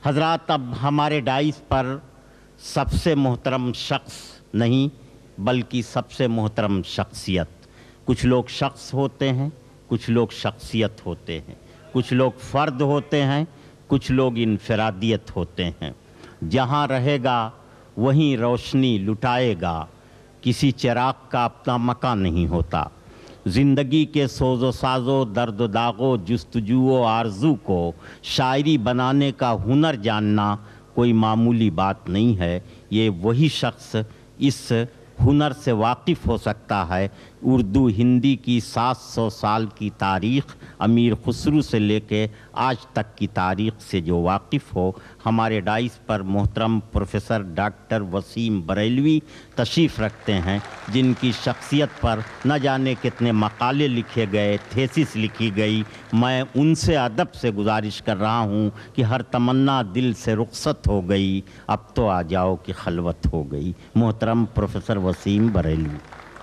حضرات، اب ہمارے ڈائس پر سب سے محترم شخص نہیں بلکہ سب سے محترم شخصیت، کچھ لوگ شخص ہوتے ہیں، کچھ لوگ شخصیت ہوتے ہیں، کچھ لوگ فرد ہوتے ہیں، کچھ لوگ انفرادیت ہوتے ہیں۔ جہاں رہے گا وہیں روشنی لٹائے گا، کسی چراغ کا اپنا مکان نہیں ہوتا۔ زندگی کے سوز و سازو، درد و داغو، جستجو و آرزو کو شاعری بنانے کا ہنر جاننا کوئی معمولی بات نہیں ہے۔ یہ وہی شخص اس ہنر سے واقف ہو سکتا ہے۔ اردو ہندی کی 700 سال کی تاریخ، امیر خسرو سے لے کے آج تک کی تاریخ سے جو واقف ہو۔ ہمارے ڈائس پر محترم پروفیسر ڈاکٹر وسیم بریلوی تشریف رکھتے ہیں، جن کی شخصیت پر نہ جانے کتنے مقالے لکھے گئے، تھیسس لکھی گئی۔ میں ان سے ادب سے گزارش کر رہا ہوں کہ ہر تمنا دل سے رخصت ہو گئی، اب تو آ جاؤ کہ خلوت ہو گئی۔ محترم پروفیسر وسیم بریلوی۔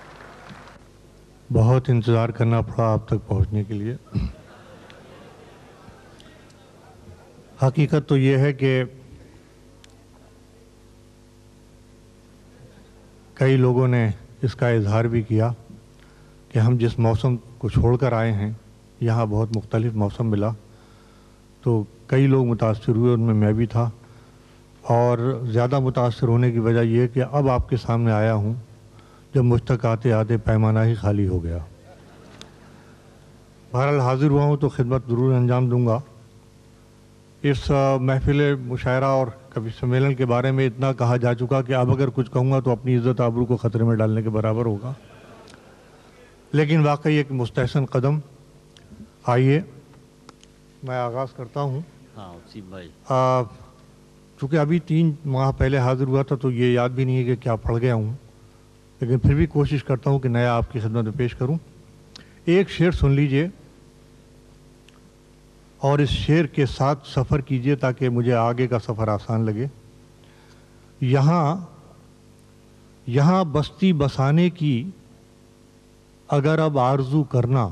بہت انتظار کرنا پڑا آپ تک پہنچنے کے لیے۔ حقیقت تو یہ ہے کہ کئی لوگوں نے اس کا اظہار بھی کیا کہ ہم جس موسم کو چھوڑ کر آئے ہیں یہاں بہت مختلف موسم ملا، تو کئی لوگ متاثر ہوئے، ان میں میں بھی تھا۔ اور زیادہ متاثر ہونے کی وجہ یہ کہ اب آپ کے سامنے آیا ہوں جب مجھ تک آتے آتے پیمانہ ہی خالی ہو گیا۔ بہرحال حاضر ہوا ہوں تو خدمت ضرور انجام دوں گا۔ اس محفل مشاعرہ اور کبھی سمیلن کے بارے میں اتنا کہا جا چکا کہ اب اگر کچھ کہوں گا تو اپنی عزت آبرو کو خطرے میں ڈالنے کے برابر ہوگا، لیکن واقعی ایک مستحسن قدم۔ آئیے میں آغاز کرتا ہوں۔ چونکہ ابھی 3 ماہ پہلے حاضر ہوا تھا تو یہ یاد بھی نہیں ہے کہ کیا پڑھ گیا ہوں، لیکن پھر بھی کوشش کرتا ہوں کہ نیا آپ کی خدمت میں پیش کروں۔ ایک شعر سن لیجئے اور اس شعر کے ساتھ سفر کیجئے تاکہ مجھے آگے کا سفر آسان لگے۔ یہاں بستی بسانے کی اگر اب آرزو کرنا۔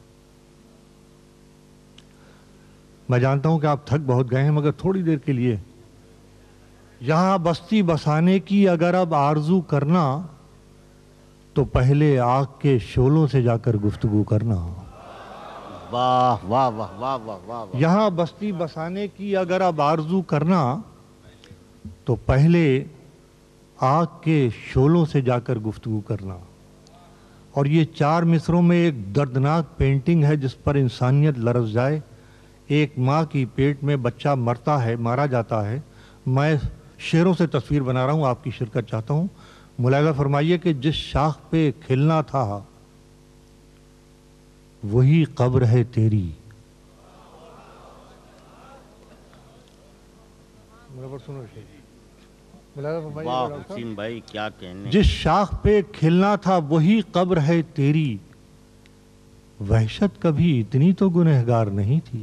میں جانتا ہوں کہ آپ تھک بہت گئے ہیں، مگر تھوڑی دیر کے لیے یہاں بستی بسانے کی اگر اب آرزو کرنا تو پہلے آگ کے شعلوں سے جا کر گفتگو کرنا۔ واہ واہ واہ واہ واہ واہ۔ یہاں بستی بسانے کی اگر اب آرزو کرنا تو پہلے آگ کے شعلوں سے جا کر گفتگو کرنا۔ اور یہ 4 مصروں میں ایک دردناک پینٹنگ ہے جس پر انسانیت لرز جائے۔ ایک ماں کی پیٹ میں بچہ مارا جاتا ہے۔ میں شعروں سے تصویر بنا رہا ہوں، آپ کی شرکت چاہتا ہوں۔ ملاحظہ فرمائیے کہ جس شاخ پہ کھلنا تھا وہی قبر ہے تیری۔ واہ حسین بھائی، کیا کہنے۔ جس شاخ پہ کھلنا تھا وہی قبر ہے تیری، وحشت کبھی اتنی تو گنہگار نہیں تھی۔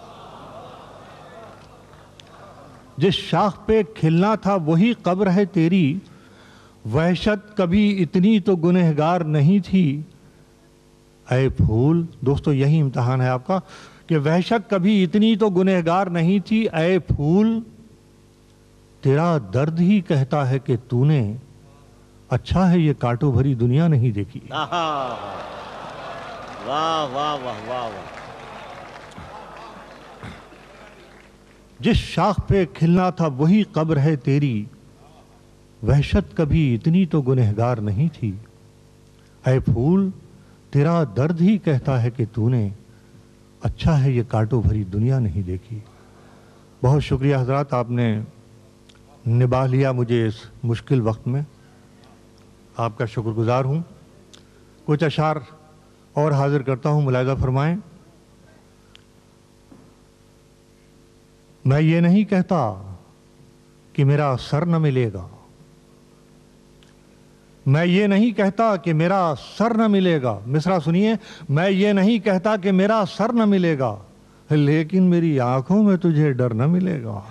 جس شاخ پہ کھلنا تھا وہی قبر ہے تیری، وحشت کبھی اتنی تو گنہگار نہیں تھی۔ اے پھول، دوستو یہی امتحان ہے آپ کا کہ وحشت کبھی اتنی تو گنہگار نہیں تھی۔ اے پھول، تیرا درد ہی کہتا ہے کہ تو نے اچھا ہے یہ کانٹوں بھری دنیا نہیں دیکھی۔ واہ واہ واہ واہ واہ۔ جس شاخ پہ کھلنا تھا وہی قبر ہے تیری، وحشت کبھی اتنی تو گنہگار نہیں تھی۔ اے پھول، تیرا درد ہی کہتا ہے کہ تو نے اچھا ہے یہ کانٹوں بھری دنیا نہیں دیکھی۔ بہت شکریہ حضرات، آپ نے نبھا لیا مجھے اس مشکل وقت میں، آپ کا شکر گزار ہوں۔ کچھ اشعار اور حاضر کرتا ہوں، ملاحظہ فرمائیں۔ میں یہ نہیں کہتا کہ میرا سر نہ ملے گا، میں یہ نہیں کہتا کہ میرا سر نہ ملے گا۔ مصرع سنیے، میں یہ نہیں کہتا کہ میرا سر نہ ملے گا، لیکن میری آنکھوں میں تجھے ڈر نہ ملے گا۔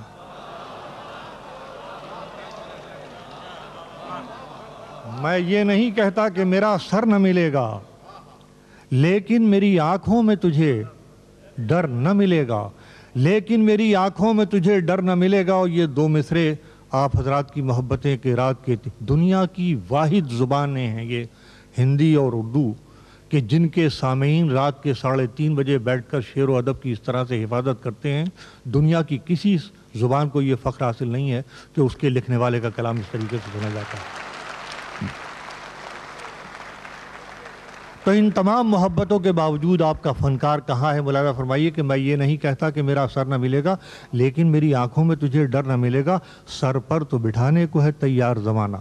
میں یہ نہیں کہتا کہ میرا سر نہ ملے گا، لیکن میری آنکھوں میں تجھے ڈر نہ ملے گا۔ لیکن میری آنکھوں میں تجھے ڈر نہ ملے گا. اور یہ دو مصرے آپ حضرات کی محبتیں کہ رات کے دنیا کی واحد زبانیں ہیں یہ ہندی اور اردو کہ جن کے سامعین رات کے 3:30 بجے بیٹھ کر شعر و ادب کی اس طرح سے حفاظت کرتے ہیں. دنیا کی کسی زبان کو یہ فخر حاصل نہیں ہے کہ اس کے لکھنے والے کا کلام اس طریقے سے سنا جاتا ہے. تو ان تمام محبتوں کے باوجود آپ کا فنکار کہاں ہے؟ ملاحظہ فرمائیے کہ میں یہ نہیں کہتا کہ میرا سر نہ ملے گا، لیکن میری آنکھوں میں تجھے ڈر نہ ملے گا. سر پر تو بٹھانے کو ہے تیار زمانہ.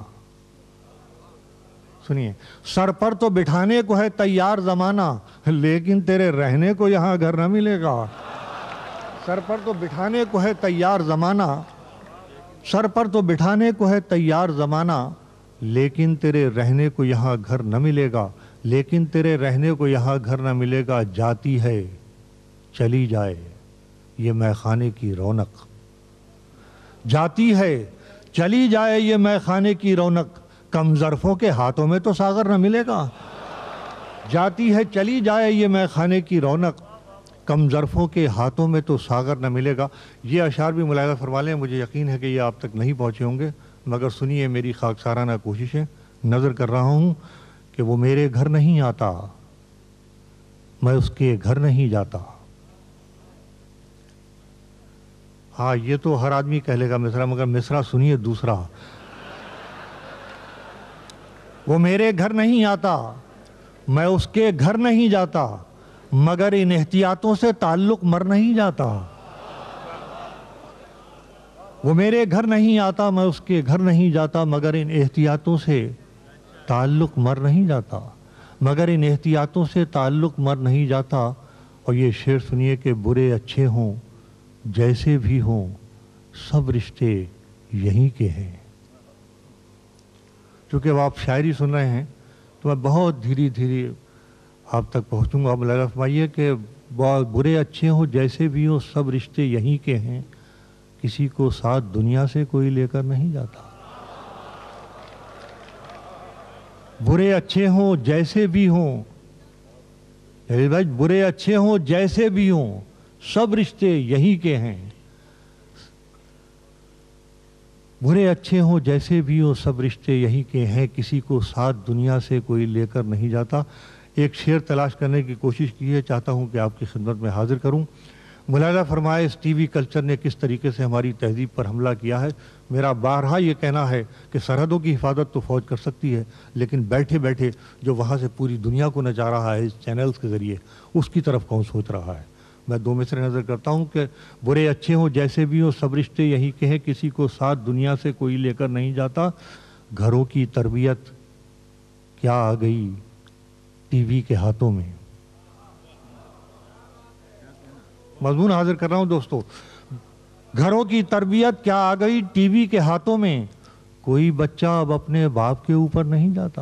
سنیے، سر پر تو بٹھانے کو ہے تیار زمانہ، لیکن تیرے رہنے کو یہاں گھر نہ ملے گا. سر پر تو بٹھانے کو ہے تیار زمانہ، سر پر تو بٹھانے کو ہے تیار زمانہ، لیکن تیرے رہنے کو یہاں گھر نہ ملے گا. لیکن تیرے رہنے کو یہاں گھر نہ ملے گا. جاتی ہے چلی جائے یہ مے خانے کی رونق، جاتی ہے چلی جائے یہ مے خانے کی رونق، کم ظرفوں کے ہاتھوں میں تو ساغر نہ ملے گا. جاتی ہے چلی جائے یہ مے خانے کی رونق، کم ظرفوں کے ہاتھوں میں تو ساغر نہ ملے گا. یہ اشعار بھی ملاحظہ فرما لیں، مجھے یقین ہے کہ یہ آپ تک نہیں پہنچے ہوں گے، مگر سنیے میری خاکسارانہ کوششیں. نظر کر رہا ہوں کہ وہ میرے گھر نہیں آتا، میں اس کے گھر نہیں جاتا. ہاں یہ تو ہر آدمی کہہ لے گا مصرع، مگر مصرع سنیے دوسرا. وہ میرے گھر نہیں آتا، میں اس کے گھر نہیں جاتا، مگر ان احتیاطوں سے تعلق مر نہیں جاتا. وہ میرے گھر نہیں آتا، میں اس کے گھر نہیں جاتا، مگر ان احتیاطوں سے تعلق مر نہیں جاتا، مگر ان احتیاطوں سے تعلق مر نہیں جاتا. اور یہ شعر سنیے کہ برے اچھے ہوں جیسے بھی ہوں سب رشتے یہیں کے ہیں. چونکہ اب آپ شاعری سن رہے ہیں تو میں بہت دھیرے دھیرے آپ تک پہنچوں گا. آپ ملاحظہ فرمائیے کہ برے اچھے ہوں جیسے بھی ہوں سب رشتے یہیں کے ہیں، کسی کو ساتھ دنیا سے کوئی لے کر نہیں جاتا. برے اچھے ہوں جیسے بھی ہوں، بھائی برے اچھے ہوں جیسے بھی ہوں سب رشتے یہی کے ہیں. برے اچھے ہوں جیسے بھی ہوں سب رشتے یہی کے ہیں، کسی کو ساتھ دنیا سے کوئی لے کر نہیں جاتا. ایک شعر تلاش کرنے کی کوشش کی ہے، چاہتا ہوں کہ آپ کی خدمت میں حاضر کروں. ملاحظہ فرمائے اس ٹی وی کلچر نے کس طریقے سے ہماری تہذیب پر حملہ کیا ہے. میرا بارہا یہ کہنا ہے کہ سرحدوں کی حفاظت تو فوج کر سکتی ہے، لیکن بیٹھے بیٹھے جو وہاں سے پوری دنیا کو نچا رہا ہے اس چینلز کے ذریعے، اس کی طرف کون سوچ رہا ہے. میں دو مصرے نظر کرتا ہوں کہ برے اچھے ہوں جیسے بھی ہوں سب رشتے یہی کے ہیں، کسی کو ساتھ دنیا سے کوئی لے کر نہیں جاتا. گھروں کی تربیت کیا آ گئی ٹی وی کے ہاتھوں میں. مضمون حاضر کر رہا ہوں دوستو. گھروں کی تربیت کیا آ گئی ٹی وی کے ہاتھوں میں، کوئی بچہ اب اپنے باپ کے اوپر نہیں جاتا.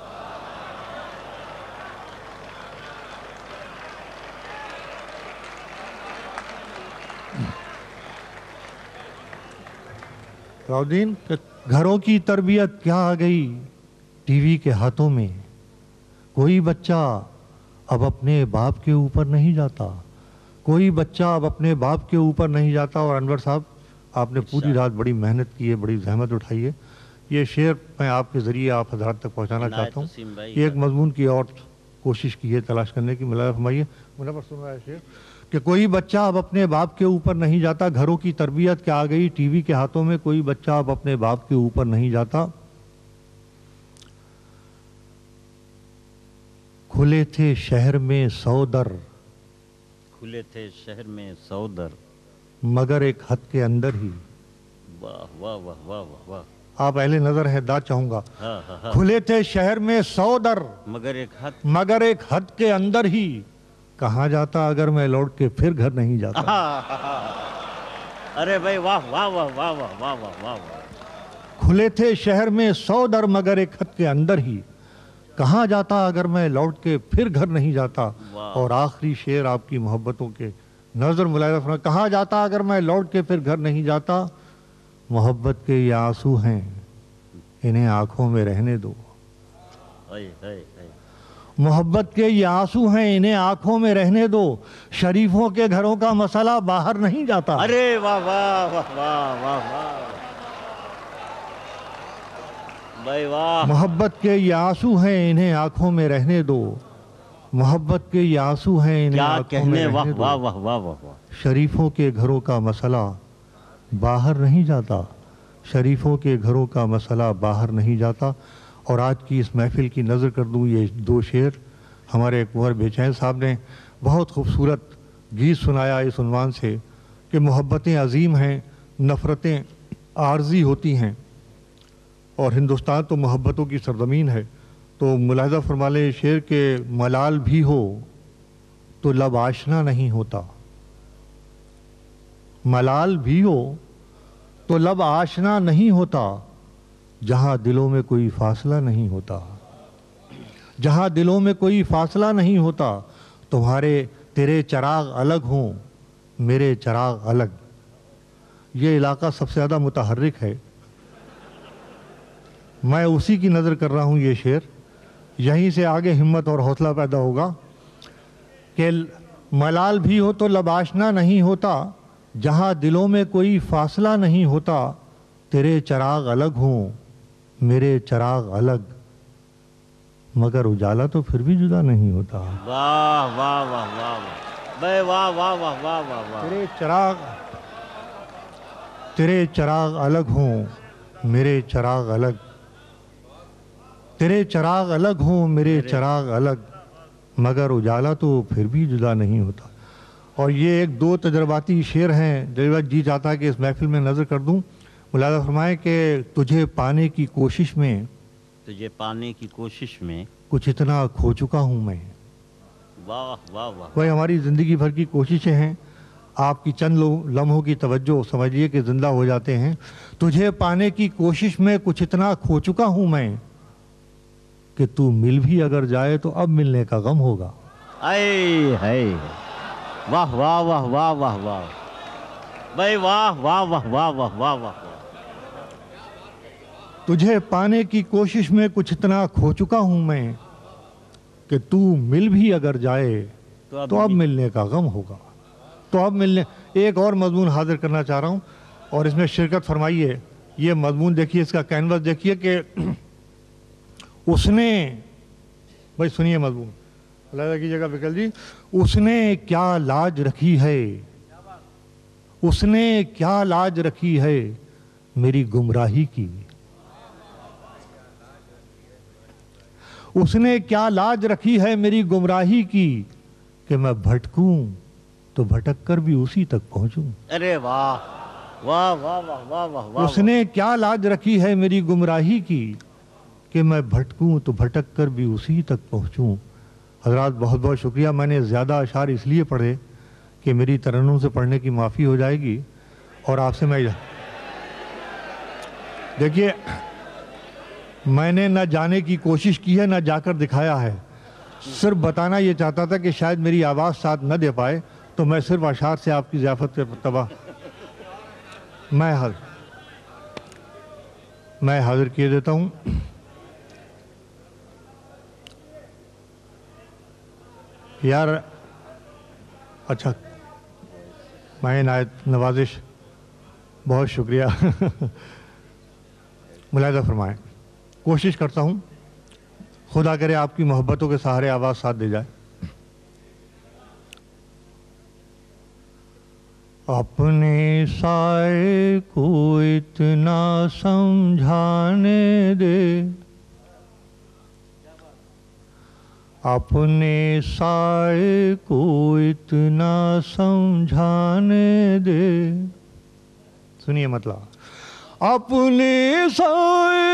راؤدین، گھروں کی تربیت کیا آ گئی ٹی وی کے ہاتھوں میں، کوئی بچہ اب اپنے باپ کے اوپر نہیں جاتا، کوئی بچہ اب اپنے باپ کے اوپر نہیں جاتا. اور انور صاحب آپ نے پوری رات بڑی محنت کی ہے، بڑی زحمت اٹھائی ہے. یہ شعر میں آپ کے ذریعے آپ حضرات تک پہنچانا چاہتا ہوں. یہ ایک مضمون کی اور کوشش کی ہے تلاش کرنے کی. ملاحظہ فرمائیے، منور سن رہا ہے شعر کہ کوئی بچہ اب اپنے باپ کے اوپر نہیں جاتا. گھروں کی تربیت کیا آ گئی ٹی وی کے ہاتھوں میں، کوئی بچہ اب اپنے باپ کے اوپر نہیں جاتا. کھلے تھے شہر میں 100 در، کھلے تھے شہر میں 100 در، مگر ایک حد کے اندر ہی. واہ واہ واہ واہ واہ واہ. آپ اہل نظر ہے، داد چاہوں گا. ہاں ہاں ہاں. کھلے تھے شہر میں 100 در، مگر ایک حد کے اندر ہی. کہاں جاتا اگر میں لوٹ کے پھر گھر نہیں جاتا. ارے بھائی واہ واہ واہ واہ واہ واہ واہ واہ. کھلے تھے شہر میں 100 در، مگر ایک حد کے اندر ہی. کہاں جاتا اگر میں لوٹ کے پھر گھر نہیں جاتا. اور آخری شعر آپ کی محبتوں کے نظر ملاحظہ فرمائیں. کہاں جاتا اگر میں لوٹ کے پھر گھر نہیں جاتا. محبت کے یہ آنسو ہیں، انہیں آنکھوں میں رہنے دو. محبت کے یہ آنسو ہیں انہیں آنکھوں میں رہنے دو، شریفوں کے گھروں کا مسئلہ باہر نہیں جاتا۔ ارے واہ واہ واہ واہ واہ واہ بھائی واہ۔ محبت کے یہ آنسو ہیں انہیں آنکھوں میں رہنے دو، محبت کے یہ آنسو ہیں انہیں کیا آنکھوں میں کہنے، واہ رہنے دو، واہ واہ واہ واہ واہ۔ شریفوں کے گھروں کا مسئلہ باہر نہیں جاتا، شریفوں کے گھروں کا مسئلہ باہر نہیں جاتا۔ اور آج کی اس محفل کی نظر کر دوں یہ دو شعر ہمارے کنور بے چین صاحب نے بہت خوبصورت گیت سنایا اس عنوان سے کہ محبتیں عظیم ہیں، نفرتیں عارضی ہوتی ہیں، اور ہندوستان تو محبتوں کی سرزمین ہے۔ تو ملاحظہ فرما لیں شعر کے ملال بھی ہو تو لب آشنا نہیں ہوتا، ملال بھی ہو تو لب آشنا نہیں ہوتا، جہاں دلوں میں کوئی فاصلہ نہیں ہوتا، جہاں دلوں میں کوئی فاصلہ نہیں ہوتا، تیرے چراغ الگ ہوں میرے چراغ الگ۔ یہ علاقہ سب سے زیادہ متحرک ہے، میں اسی کی نظر کر رہا ہوں یہ شعر، یہیں سے آگے ہمت اور حوصلہ پیدا ہوگا کہ ملال بھی ہو تو لب آشنا نہیں ہوتا، جہاں دلوں میں کوئی فاصلہ نہیں ہوتا، تیرے چراغ الگ ہوں میرے چراغ الگ، مگر اجالا تو پھر بھی جدا نہیں ہوتا۔ واہ واہ واہ واہ بھائی واہ واہ واہ واہ واہ واہ۔ تیرے چراغ الگ ہوں میرے چراغ الگ، تیرے چراغ الگ ہوں میرے چراغ الگ، مگر اجالا تو پھر بھی جدا نہیں ہوتا۔ اور یہ ایک دو تجرباتی شعر ہیں جی چاہتا ہے کہ اس محفل میں نظر کر دوں۔ ملاحظہ فرمائیں کہ تجھے پانے کی کوشش میں، تجھے پانے کی کوشش میں کچھ اتنا کھو چکا ہوں میں۔ واہ واہ واہ۔ وہی ہماری زندگی بھر کی کوششیں ہیں، آپ کی چند لمحوں کی توجہ سمجھیے کہ زندہ ہو جاتے ہیں۔ تجھے پانے کی کوشش میں کچھ اتنا کھو چکا ہوں میں کہ تو مل بھی اگر جائے تو اب ملنے کا غم ہوگا۔ اے ہے واہ واہ واہ واہ واہ واہ بھائی واہ واہ واہ واہ واہ واہ واہ۔ تجھے پانے کی کوشش میں کچھ اتنا کھو چکا ہوں میں کہ تو مل بھی اگر جائے تو اب ملنے کا غم ہوگا۔ تو اب ملنے، ایک اور مضمون حاضر کرنا چاہ رہا ہوں اور اس میں شرکت فرمائیے۔ یہ مضمون دیکھیے، اس کا کینوس دیکھیے کہ اس نے، بھائی سنیے مضمون، اللہ کی جگہ بکل جی، اس نے کیا لاج رکھی ہے، اس نے کیا لاج رکھی ہے میری گمراہی کی، اس نے کیا لاج رکھی ہے میری گمراہی کی، کہ میں بھٹکوں تو بھٹک کر بھی اسی تک پہنچوں۔ ارے واہ واہ واہ واہ واہ واہ واہ۔ اس نے کیا لاج رکھی ہے میری گمراہی کی، کہ میں بھٹکوں تو بھٹک کر بھی اسی تک پہنچوں۔ حضرات بہت بہت شکریہ، میں نے زیادہ اشعار اس لیے پڑھے کہ میری ترنم سے پڑھنے کی معافی ہو جائے گی، اور آپ سے میں دیکھیے، میں نے نہ جانے کی کوشش کی ہے نہ جا کر دکھایا ہے، صرف بتانا یہ چاہتا تھا کہ شاید میری آواز ساتھ نہ دے پائے، تو میں صرف اشعار سے آپ کی ضیافت پہ تباہ میں حاضر کیے دیتا ہوں۔ یار اچھا، میں عنایت نوازش، بہت شکریہ۔ ملاحظہ فرمائیں، کوشش کرتا ہوں، خدا کرے آپ کی محبتوں کے سہارے آواز ساتھ دے جائے۔ اپنے سائے کو اتنا سمجھانے دے، اپنے سائے کو اتنا سمجھانے دے، سنیے مطلب، اپنے سائے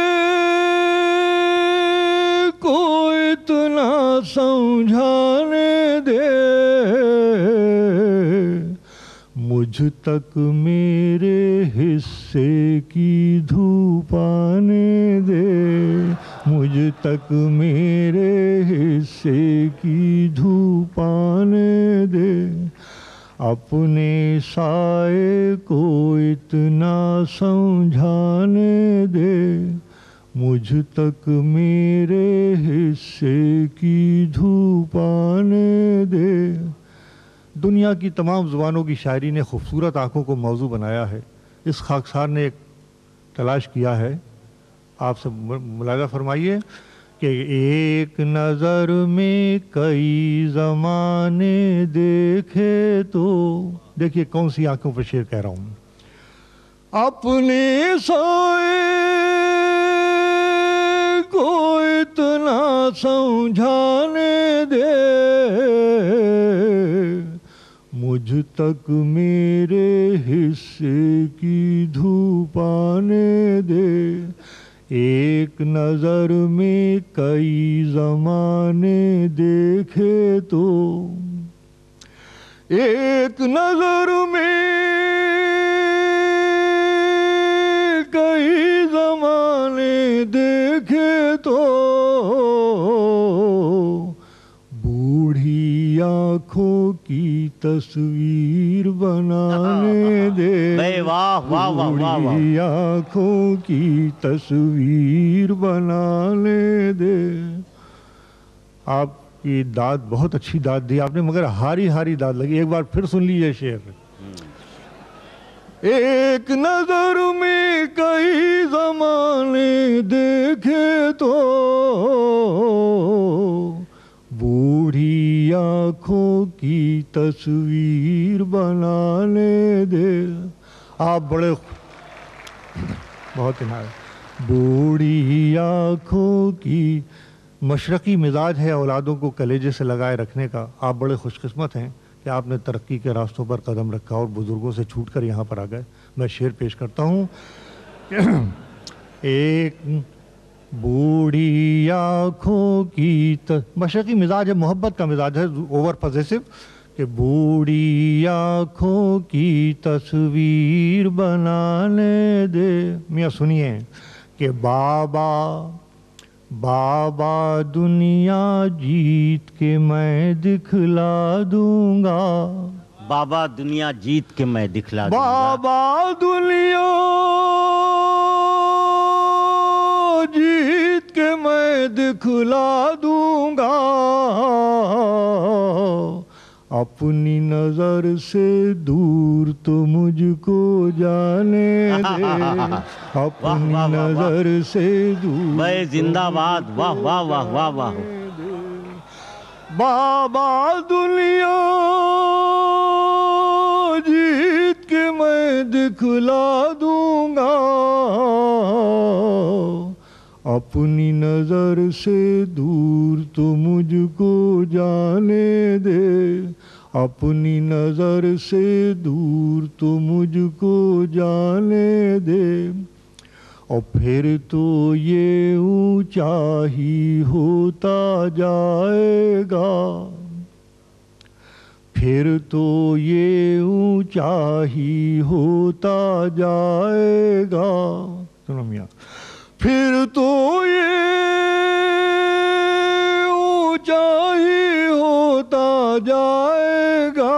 کو اتنا سمجھانے دے، مجھ تک میرے حصے کی دھوپ آنے دے، مجھ تک میرے حصے کی دھوپ آنے دے، اپنے سائے کو اتنا سمجھانے دے، مجھ تک میرے حصے کی دھوپ آنے دے. دنیا کی تمام زبانوں کی شاعری نے خوبصورت آنکھوں کو موضوع بنایا ہے. اس خاکسار نے ایک تلاش کیا ہے. آپ سے ملاحظہ فرمائیے کہ ایک نظر میں کئی زمانے دیکھے تو. دیکھیے کون سی آنکھوں پر شعر کہہ رہا ہوں. اپنے سائے کو اتنا سمجھانے دے, مجھ تک میرے حصے کی دھوپ آنے دے. ایک نظر میں کئی زمانے دیکھے تو, ایک نظر میں کئی زمانے دیکھے تو, بوڑھی آنکھوں کی تصویر بنانے دے. بوڑھی آنکھوں کی تصویر بنانے دے. آپ کی داد بہت اچھی داد دی آپ نے, مگر ہاری ہاری داد لگی. ایک بار پھر سن لیجیے شعر. ایک نظر میں کئی زمانے دیکھے تو, بوڑھی آنکھوں کی تصویر بنانے دے. آپ بڑے بہت عنایت. بوڑھی آنکھوں کی مشرقی مزاج ہے اولادوں کو کلیجے سے لگائے رکھنے کا. آپ بڑے خوش قسمت ہیں کہ آپ نے ترقی کے راستوں پر قدم رکھا اور بزرگوں سے چھوٹ کر یہاں پر آ گئے. میں شعر پیش کرتا ہوں. ایک بوڑھی آنکھوں کی مشرقی مزاج ہے, محبت کا مزاج ہے, اوور پوزیسو, کہ بوڑھی آنکھوں کی تصویر بنانے دے. میاں سنیے کہ بابا بابا دنیا جیت کے میں دکھلا دوں گا. بابا دنیا جیت کے میں دکھلا دوں گا. بابا دنیا جیت کے میں دکھلا دوں گا. اپنی نظر سے دور تو مجھ کو جانے دے. اپنی نظر سے دور بھائی زندہ باد. واہ واہ واہ واہ واہ. بابا دنیا جیت کے میں دکھلا دوں گا. اپنی نظر سے دور تو مجھ کو جانے دے. اپنی نظر سے دور تو مجھ کو جانے دے. اور پھر تو یہ اونچا ہی ہوتا جائے گا. پھر تو یہ اونچا ہی ہوتا جائے گا. سنو میاں. پھر تو یہ اونچا ہی ہوتا جائے گا.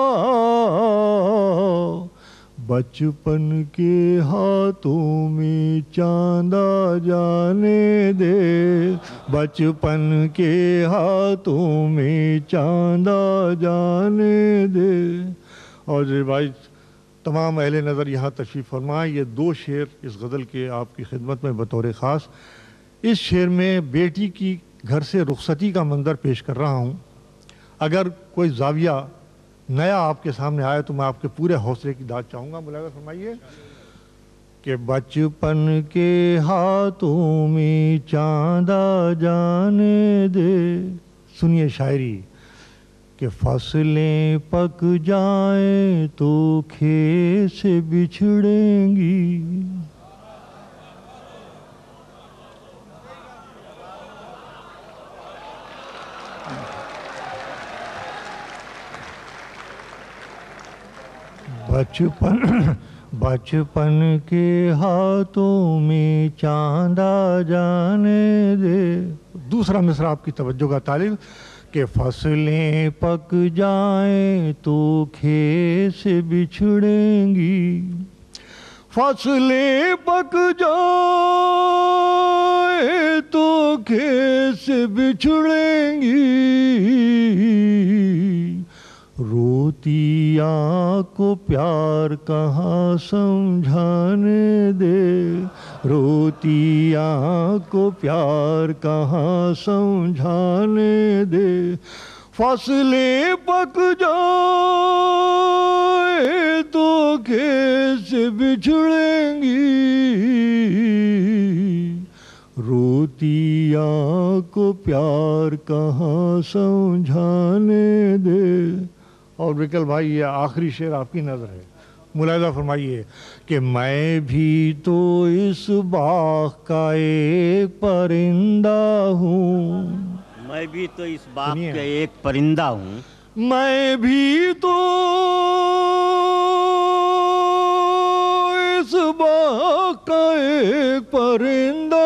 بچپن کے ہاتھوں میں چاند آ جانے دے. بچپن کے ہاتھوں میں چاند آ جانے دے. اور بھائی تمام اہل نظر یہاں تشریف فرمائیں. یہ دو شعر اس غزل کے آپ کی خدمت میں بطور خاص. اس شعر میں بیٹی کی گھر سے رخصتی کا منظر پیش کر رہا ہوں. اگر کوئی زاویہ نیا آپ کے سامنے آئے تو میں آپ کے پورے حوصلے کی داد چاہوں گا. ملاحظہ فرمائیے کہ بچپن کے ہاتھوں میں چاند آ جانے دے. سنیے شاعری کہ فصلیں پک جائیں تو کھیت سے بچھڑیں گی. بچپن کے ہاتھوں میں چاند آ جانے دے. دوسرا مصرع آپ کی توجہ کا طالب کہ فصلیں پک جائیں تو کھیت سے بچھڑیں گی. فصلیں پک جائے تو کیسے بچھڑیں گی، روتی آنکھ کو پیار کہاں سمجھانے دے، روتی آنکھ کو پیار کہاں سمجھانے دے، فصلیں پک جائے تو کیسے بچھڑیں گی، روتی آنکھ کو پیار کہاں سمجھانے دے۔ اور وکل بھائی یہ آخری شعر آپ کی نظر ہے، ملاحظہ فرمائیے کہ میں بھی تو اس باغ کا ایک پرندہ ہوں، میں بھی تو اس باغ کا ایک پرندہ ہوں، میں بھی تو اس باغ کا ایک پرندہ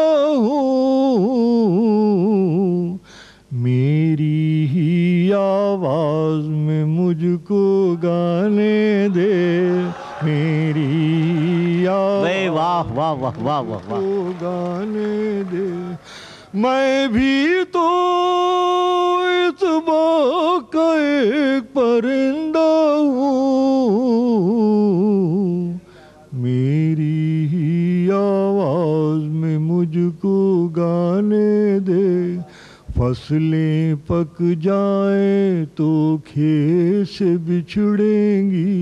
ہوں، میری ہی آواز میں مجھ کو گانے دے، میری آواز واہ واہ واہ واہ واہ کو گانے دے، میں بھی تو اس باغ کا ایک پرندہ ہوں، میری ہی آواز میں مجھ کو گانے دے، فصلیں پک جائیں تو کھیت سے بچھڑیں گی،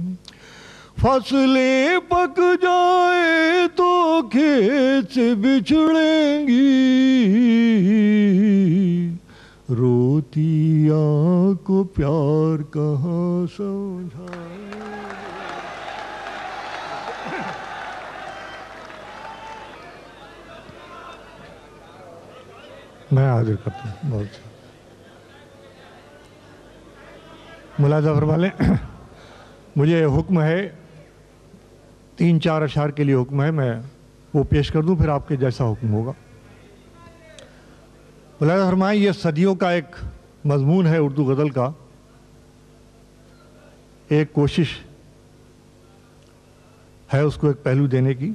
فصلیں پک جائیں تو کھیت سے بچھڑیں گی، روتی آنکھ کو پیار کہاں سمجھائیں۔ میں حاضر کرتا ہوں بہت سے ملاحظہ فرما لیں، مجھے حکم ہے 3-4 اشعار کے لیے حکم ہے، میں وہ پیش کر دوں پھر آپ کے جیسا حکم ہوگا۔ ملاحظہ فرمائیں یہ صدیوں کا ایک مضمون ہے اردو غزل کا، ایک کوشش ہے اس کو ایک پہلو دینے کی۔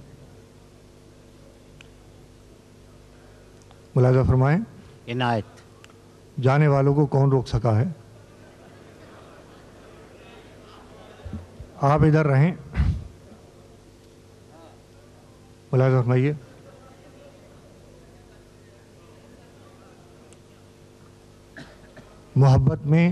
ملاحظہ فرمائیں، عنایت، جانے والوں کو کون روک سکا ہے؟ آپ ادھر رہیں، ملاحظہ فرمائیے، محبت میں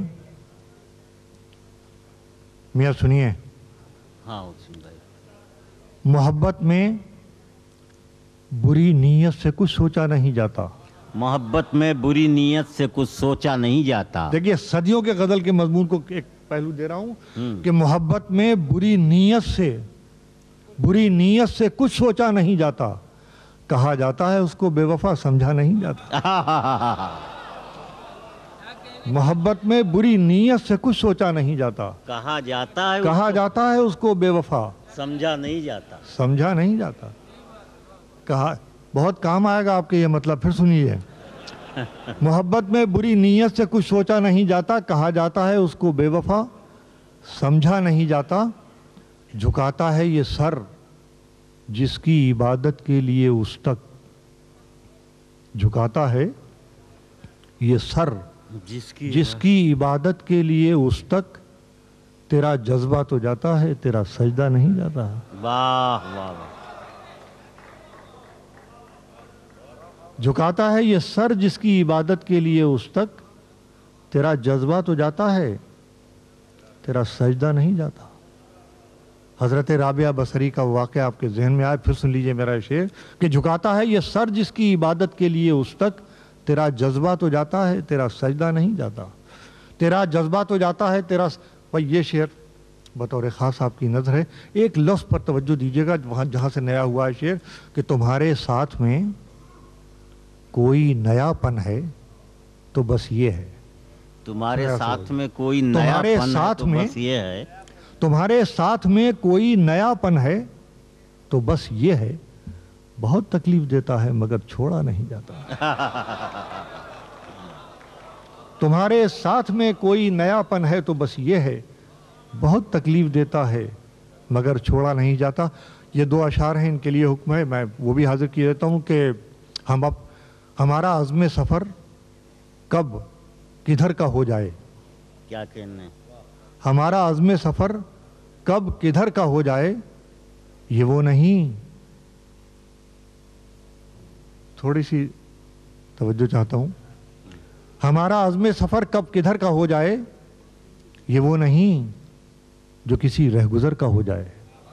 میاں سنیے، ہاں سن رہے، محبت میں بری نیت سے کچھ سوچا نہیں جاتا۔ محبت میں بری نیت سے کچھ سوچا نہیں جاتا۔ دیکھیے صدیوں کے غزل کے مضمون کو ایک پہلو دے رہا ہوں کہ محبت میں بری نیت سے کچھ سوچا نہیں جاتا، کہا جاتا ہے اس کو بے وفا سمجھا نہیں جاتا۔ محبت میں بری نیت سے کچھ سوچا نہیں جاتا، کہا جاتا ہے اس کو بے وفا سمجھا نہیں جاتا۔ سمجھا نہیں جاتا، کہا بہت کام آئے گا آپ کے یہ مطلب، پھر سنیے، محبت میں بری نیت سے کچھ سوچا نہیں جاتا، کہا جاتا ہے اس کو بے وفا سمجھا نہیں جاتا، جھکاتا ہے یہ سر جس کی عبادت کے لیے اس تک، جھکاتا ہے یہ سر جس کی عبادت کے لیے اس تک، تیرا جذبہ تو جاتا ہے تیرا سجدہ نہیں جاتا۔ واہ واہ واہ، جھکاتا ہے یہ سر جس کی عبادت کے لیے اس تک، تیرا جذبہ تو جاتا ہے تیرا سجدہ نہیں جاتا۔ حضرت رابعہ بصری کا واقعہ آپ کے ذہن میں آئے، پھر سن لیجئے میرا شعر کہ جھکاتا ہے یہ سر جس کی عبادت کے لیے اس تک، تیرا جذبہ تو جاتا ہے تیرا سجدہ نہیں جاتا، تیرا جذبہ تو جاتا ہے تیرا۔ یہ شعر بطور خاص آپ کی نظر ہے، ایک لفظ پر توجہ دیجیے گا وہاں جہاں سے نیا ہوا ہے شعر، کہ تمہارے ساتھ میں کوئی نیا پن ہے تو بس یہ ہے، تمہارے ساتھ میں کوئی نیا پن ہے تو بس یہ ہے، تمہارے ساتھ میں کوئی نیا پن ہے تو بس یہ ہے، بہت تکلیف دیتا ہے مگر چھوڑا نہیں جاتا۔ تمہارے ساتھ میں کوئی نیا پن ہے تو بس یہ ہے، بہت تکلیف دیتا ہے مگر چھوڑا نہیں جاتا۔ یہ 2 اشعار ہیں، ان کے لیے حکم ہے، میں وہ بھی حاضر کیے دیتا ہوں کہ ہمارا عزم سفر کب کدھر کا ہو جائے، کیا کہنے، ہمارا عزم سفر کب کدھر کا ہو جائے، یہ وہ نہیں، تھوڑی سی توجہ چاہتا ہوں، ہمارا عزم سفر کب کدھر کا ہو جائے، یہ وہ نہیں جو کسی رہگزر کا ہو جائے۔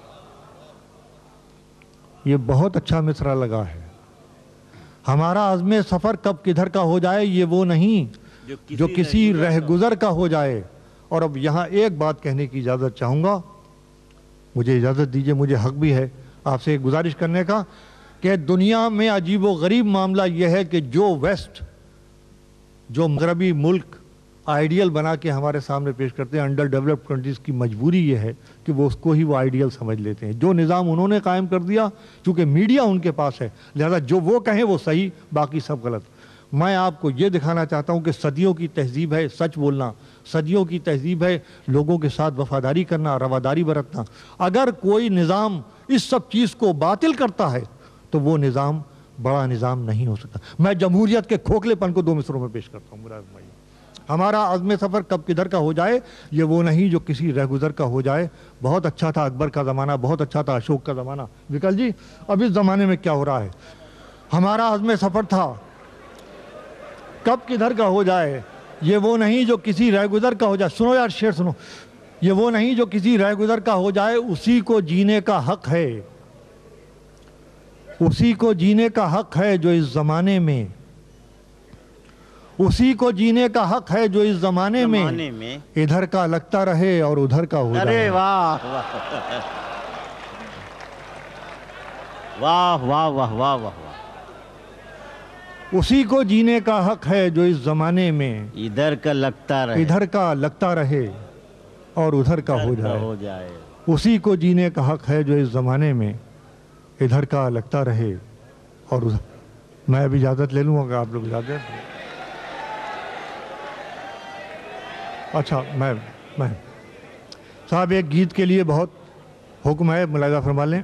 یہ بہت اچھا مصرع لگا ہے، ہمارا عزم سفر کب کدھر کا ہو جائے، یہ وہ نہیں جو کسی رہگزر کا ہو جائے۔ اور اب یہاں ایک بات کہنے کی اجازت چاہوں گا، مجھے اجازت دیجئے، مجھے حق بھی ہے آپ سے ایک گزارش کرنے کا، کہ دنیا میں عجیب و غریب معاملہ یہ ہے کہ جو ویسٹ، جو مغربی ملک آئیڈیل بنا کے ہمارے سامنے پیش کرتے ہیں، انڈر ڈیولپڈ کنٹریز کی مجبوری یہ ہے کہ وہ اس کو ہی وہ آئیڈیل سمجھ لیتے ہیں۔ جو نظام انہوں نے قائم کر دیا، چونکہ میڈیا ان کے پاس ہے، لہذا جو وہ کہیں وہ صحیح، باقی سب غلط۔ میں آپ کو یہ دکھانا چاہتا ہوں کہ صدیوں کی تہذیب ہے سچ بولنا، صدیوں کی تہذیب ہے لوگوں کے ساتھ وفاداری کرنا، رواداری برتنا۔ اگر کوئی نظام اس سب چیز کو باطل کرتا ہے تو وہ نظام بڑا نظام نہیں ہو سکتا۔ میں جمہوریت کے کھوکھلے پن کو 2 مصروں میں پیش کرتا ہوں۔ ہمارا عزم سفر کب کدھر کا ہو جائے، یہ وہ نہیں جو کسی رہگزر کا ہو جائے۔ بہت اچھا تھا اکبر کا زمانہ، بہت اچھا تھا اشوک کا زمانہ، وکل جی اب اس زمانے میں کیا ہو رہا ہے؟ ہمارا عزم سفر تھا کب کدھر کا ہو جائے، یہ وہ نہیں جو کسی رہگزر کا ہو جائے۔ سنو یار شعر سنو، یہ وہ نہیں جو کسی رہگزر کا ہو جائے، اسی کو جینے کا حق ہے، اسی کو جینے کا حق ہے جو اس زمانے میں، اسی کو جینے کا حق ہے جو اس زمانے میں ادھر کا لگتا رہے اور ادھر کا ہو جائے۔ ارے واہ واہ واہ واہ واہ واہ، اسی کو جینے کا حق ہے جو اس زمانے میں ادھر کا لگتا رہے، ادھر کا لگتا رہے اور ادھر کا ہو جائے۔ اسی کو جینے کا حق ہے جو اس زمانے میں ادھر کا لگتا رہے اور ادھر۔ میں اب اجازت لے لوں گا، آپ لوگ اجازت۔ اچھا میں صاحب ایک گیت کے لیے بہت حکم ہے، ملاحظہ فرما لیں۔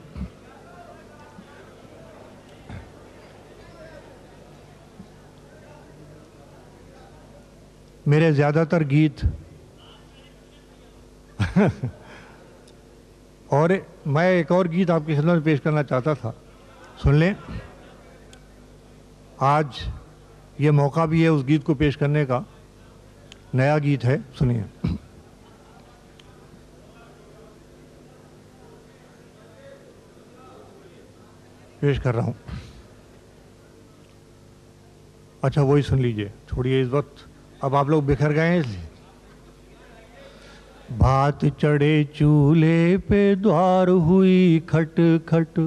میرے زیادہ تر گیت اور میں ایک اور گیت آپ کی خدمت میں پیش کرنا چاہتا تھا، سن لیں۔ آج یہ موقع بھی ہے اس گیت کو پیش کرنے کا، نیا گیت ہے، سنیے۔ پیش کر رہا ہوں، اچھا وہی سن لیجئے، چھوڑیے اس وقت، اب آپ لوگ بکھر گئے ہیں اس لیے۔ بات چڑھے چولہے پہ دوار ہوئی کھٹ کھٹ،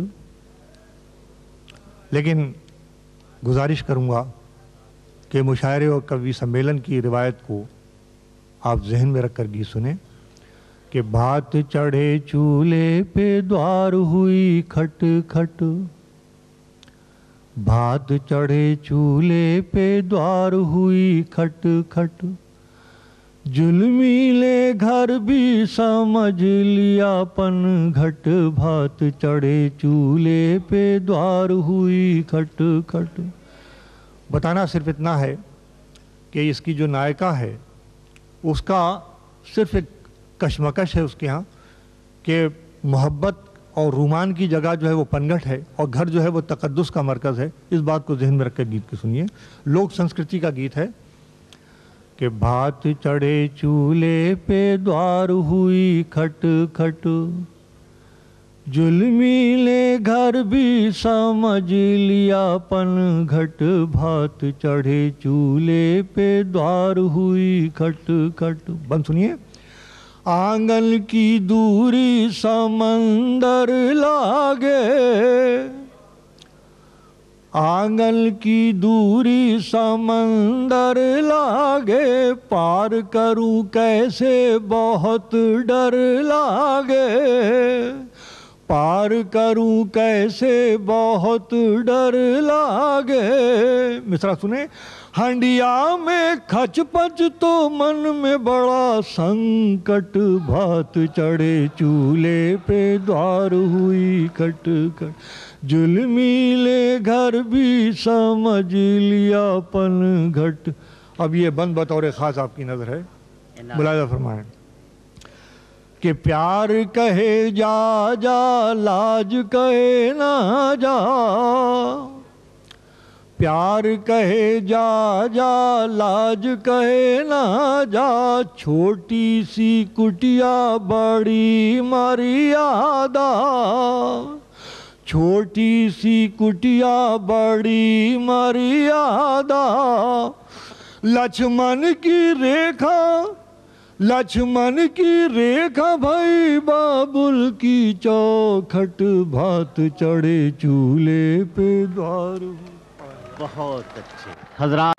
لیکن گزارش کروں گا کہ مشاعرے اور کوی سمیلن کی روایت کو آپ ذہن میں رکھ کر گیت سنیں کہ بات چڑھے چولہے پہ دوار ہوئی کھٹ کھٹ، بات چڑھے چولہے پہ دوار ہوئی کھٹ کھٹ، ظلمی لے گھر بھی سمجھ لیا پن گھٹ، بات چڑھے چولہے پہ دوار ہوئی کھٹ کھٹ۔ بتانا صرف اتنا ہے کہ اس کی جو نائکہ ہے اس کا صرف ایک کشمکش ہے اس کے ہاں کہ محبت اور رومان کی جگہ جو ہے وہ پنگھٹ ہے اور گھر جو ہے وہ تقدس کا مرکز ہے۔ اس بات کو ذہن میں رکھ کر گیت کو سنیے، لوک سنسکرتی کا گیت ہے کہ بات چڑھے چولہے پہ دوار ہوئی کھٹ کھٹ، ظلمی لے گھر بھی سمجھ لیا پن گھٹ، بات چڑھے چولہے پہ دوار ہوئی کھٹ کھٹ۔ بند سنیے۔ آنگن کی دوری سمندر لاگے، آنگن کی دوری سمندر لاگے، پار کروں کیسے بہت ڈر لاگے، पार करूं कैसे बहुत डर लागे। मिसरा सुने। हंडिया में खचपच तो मन में बड़ा संकट, भात चढ़े चूल्हे पे द्वार हुई खटखट, जुल्मीले घर भी समझ लिया पन घट। अब ये बंद बतौर खास आपकी नजर है, मुलाहिजा फरमाएं कि प्यार कहे जा जा, लाज कहे ना जा। प्यार कहे जा जा, लाज कहे ना जा। छोटी सी कुटिया बड़ी मर्यादा, छोटी सी कुटिया बड़ी मर्यादा। लक्ष्मण की रेखा, लक्ष्मण की रेखा भाई बाबुल की चौखट, भात चढ़े चूल्हे पे द्वार। बहुत अच्छे हजरात।